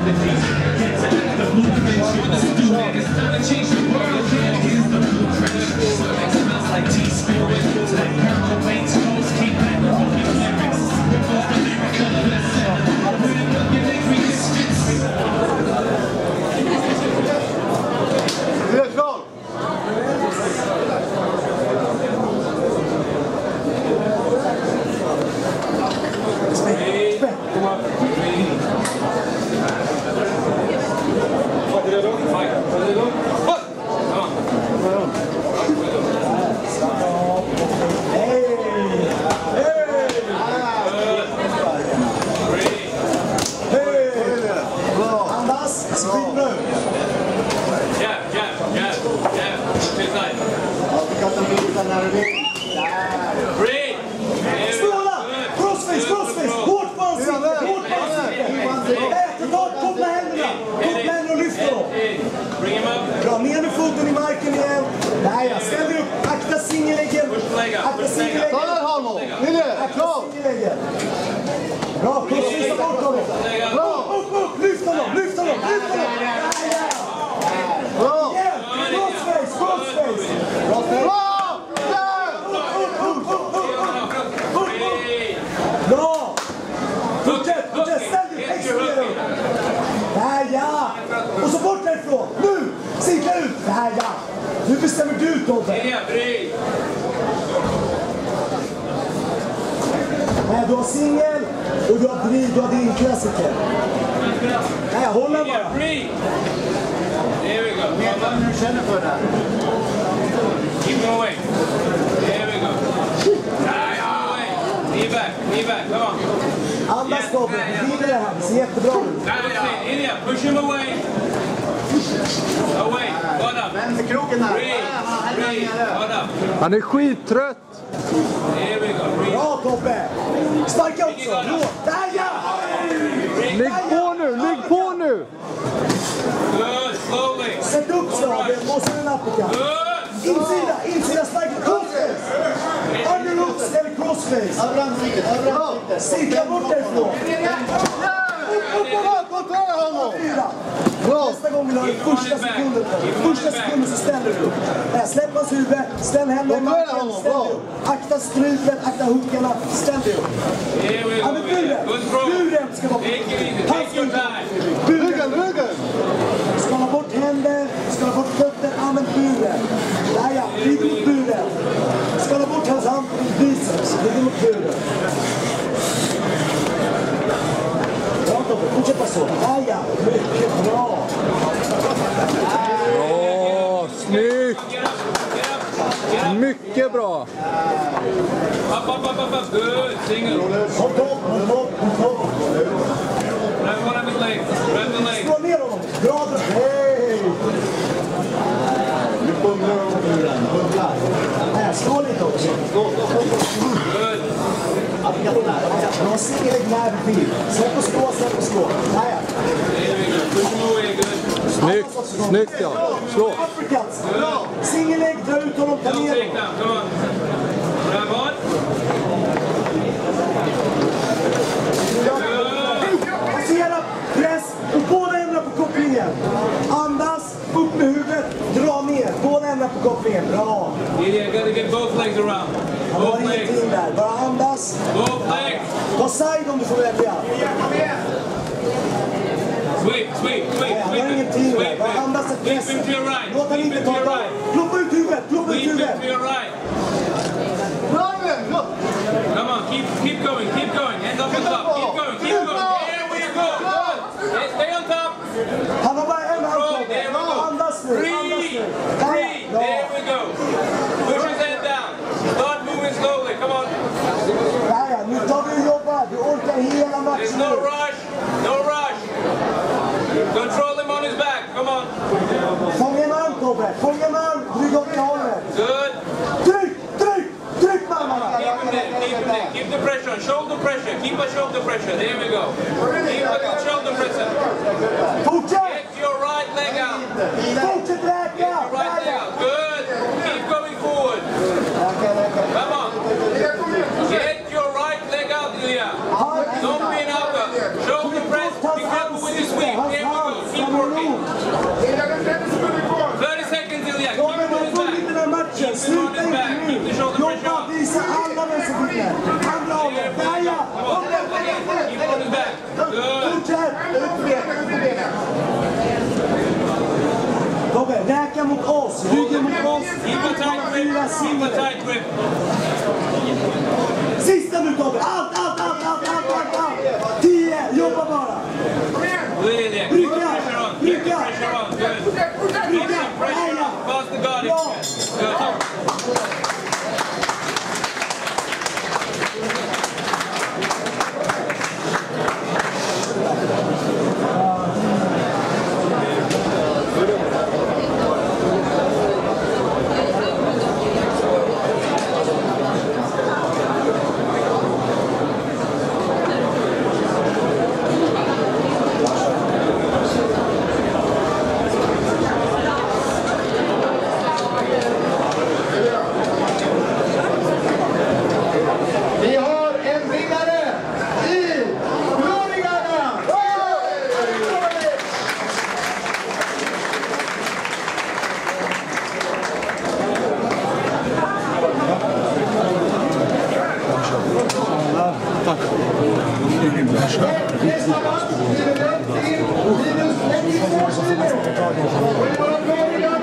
Dra ner med foten i marken igen. Nej, ställ dig upp. Akta singeläggen. Akta singeläggen. Ta den honom. Akta singeläggen. Bra, pussvisa bort honom. Upp. Lyft honom. Bra. Crossface. Bra. Fortsätt. Ställ dig. Explodera upp. Där, ja. Och så bort därifrån. Nu. Sikta ut. Där, ja. Nu bestämmer du, Tobbe. Nej, du har singel och du har din klassiker. Nej, håll den bara. There we go. Nu känner för det. Keep going. There we go. Knee back. Come on. Andas, Tobbe. Vidare här. Det ser jättebra ut. In here. Push him away. Away. Got up. Vänsterkroken här. Got up. Han är skittrött. There we go. Bra, Tobbe. Sparka också. Där, ja. Ligg på nu. Good. Slowly. Sätt upp slagen och sen en uppercut. Insida starkt crossface. Underhooks eller crossface. Överrandsriktigt. Sikta bort därifrån. Nästa gång vill du ha första sekunden. Första sekunden så ställer du upp. Släpp hans huvud, ställ händerna i marken, ställ dig upp. Akta strupen, akta hookarna, ställ dig upp. Ja, men buren ska vara Ryggen. skala bort händer, skala bort fötter, använd buren. Där, ja, ligg mot buren. Skala bort hans hand, biceps, ligg mot buren. Bra, Tobbe, fortsätt bara så. Där, ja, mycket bra. Snyggt. Mycket bra. Up. Good. Single. På topp. Grab his leg. Slå ner honom. Bra, hej. Slå lite också. Good. Bra, singelägg när du vill. Släpp och slå. Där, ja. Push him away. Good. Snyggt ja. Slå. Uppercuts. Singelägg, dra ut honom, ta ner Take honom. down. Come on. Grab on. Passera, press och båda händerna på kopplingen. Andas, upp med huvudet, dra ner. Båda händerna på kopplingen. Bra. You gotta get both legs around. Han har Both ingenting legs. där. Bara andas. Both legs. Ta side om du får välja. Sweep. Nej, han har ingenting där. Bara andas ett press. Sweep him to your right. Låt han inte ta dag. Kloppa ut huvudet. Sweep him to your right. Come on, keep going. Hand up on top. Keep going. There we go. Good. Stay on top. Han har bara en hand. There we go. Andas nu. Breathe. There we go. Push his head down. Start moving slowly. Come on. Ja, nu tar vi och jobbar. Du orkar hela There's matchen. no rush. Control him on his back. Come on. Fånga en arm, Tobbe. Fånga en arm. Dryg upp i hållet. Good. Tryck, mamma. Keep the pressure on. Shoulder pressure. Keep a shoulder pressure. There we go. Keep a good shoulder pressure. Fortsätt. Get your right leg out. Fortsätt räka. Right leg out. Good. Keep going forward. Come on. Get your right leg out, Ilya. Don't be an outer. Shoulder press. Be careful with your sweep. There Visa alla vem som vinner. Andra av er. Där ja. Keep on his back. Good. Fortsätt. Tobbe, räka mot oss. Ryggen mot oss. Keep a tight grip. Keep a tight grip. Sista nu Tobbe. Allt. 10. Jobba bara. Really there. Keep the pressure on. Keep the pressure on. Good. Keep the pressure on. Pass the guard. Good. Tack.